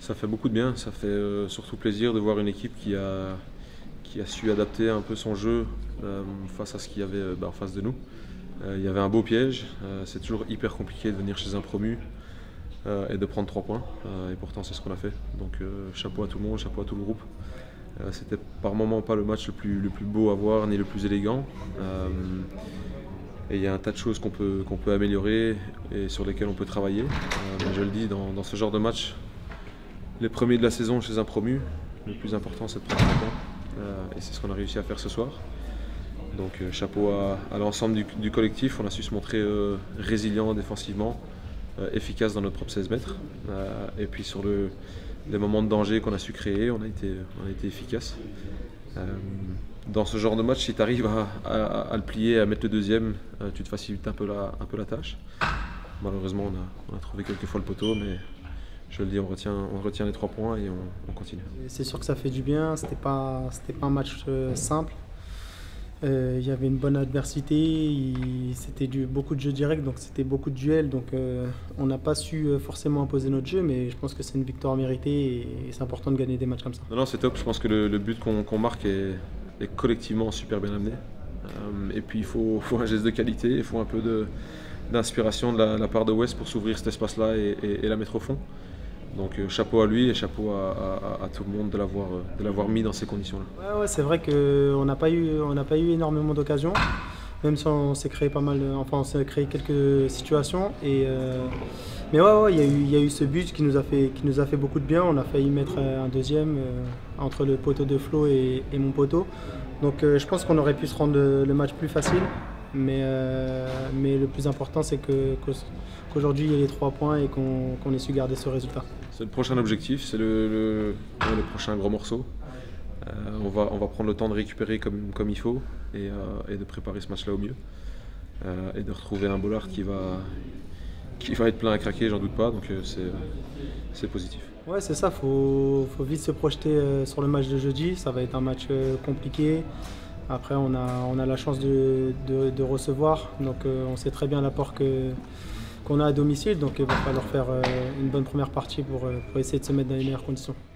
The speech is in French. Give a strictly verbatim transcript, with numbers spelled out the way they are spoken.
Ça fait beaucoup de bien, ça fait euh, surtout plaisir de voir une équipe qui a, qui a su adapter un peu son jeu euh, face à ce qu'il y avait euh, bah, en face de nous. Euh, il y avait un beau piège, euh, c'est toujours hyper compliqué de venir chez un promu euh, et de prendre trois points, euh, et pourtant c'est ce qu'on a fait. Donc euh, chapeau à tout le monde, chapeau à tout le groupe. Euh, C'était par moments pas le match le plus, le plus beau à voir ni le plus élégant. Euh, Et il y a un tas de choses qu'on peut, qu'on peut améliorer et sur lesquelles on peut travailler. Euh, mais je le dis, dans, dans ce genre de match, les premiers de la saison chez un promu, le plus important c'est de prendre un point. Euh, et c'est ce qu'on a réussi à faire ce soir. Donc euh, chapeau à, à l'ensemble du, du collectif, on a su se montrer euh, résilient défensivement, euh, efficace dans notre propre seize mètres. Euh, et puis sur le, les moments de danger qu'on a su créer, on a été, on a été efficace. Euh, dans ce genre de match, si tu arrives à, à, à le plier, à mettre le deuxième, euh, tu te facilites un peu la, un peu la tâche. Malheureusement, on a, on a trouvé quelques fois le poteau, mais je le dis, on retient, on retient les trois points et on, on continue. C'est sûr que ça fait du bien, c'était pas, c'était pas un match euh, simple. Euh, il y avait une bonne adversité, il- c'était du, beaucoup de jeux directs, donc c'était beaucoup de duels. Donc euh, on n'a pas su euh, forcément imposer notre jeu, mais je pense que c'est une victoire méritée et, et c'est important de gagner des matchs comme ça. Non, non, c'est top. Je pense que le, le but qu'on qu'on marque est, est collectivement super bien amené. Euh, et puis il faut, faut un geste de qualité, il faut un peu de- d'inspiration de, la, la part de West pour s'ouvrir cet espace-là et, et- et la mettre au fond. Donc euh, chapeau à lui et chapeau à, à- à tout le monde de l'avoir euh, de l'avoir mis dans ces conditions-là. Ouais, ouais, c'est vrai qu'on n'a pas eu, on n'a pas eu énormément d'occasions, même si on s'est créé pas mal, enfin on s'est créé quelques situations. Et, euh, mais ouais, ouais, il y a eu, il y a eu ce but qui nous a fait, qui nous a fait beaucoup de bien. On a failli mettre un deuxième euh, entre le poteau de Flo et, et mon poteau. Donc euh, je pense qu'on aurait pu se rendre le, le match plus facile. Mais, euh, mais le plus important, c'est que, qu'aujourd'hui il y ait les trois points et qu'on, qu'on ait su garder ce résultat. C'est le prochain objectif, c'est le, le, ouais, le prochain gros morceau. Euh, on, va, on va prendre le temps de récupérer comme, comme il faut et, euh, et de préparer ce match-là au mieux. Euh, et de retrouver un Bollard qui va, qui va être plein à craquer, j'en doute pas, donc euh, c'est, c'est positif. Ouais, c'est ça, il faut, faut vite se projeter euh, sur le match de jeudi. Ça va être un match euh, compliqué. Après, on a, on a la chance de, de, de recevoir, donc euh, on sait très bien l'apport que, qu'on a à domicile, donc il va falloir faire euh, une bonne première partie pour, euh, pour essayer de se mettre dans les meilleures conditions.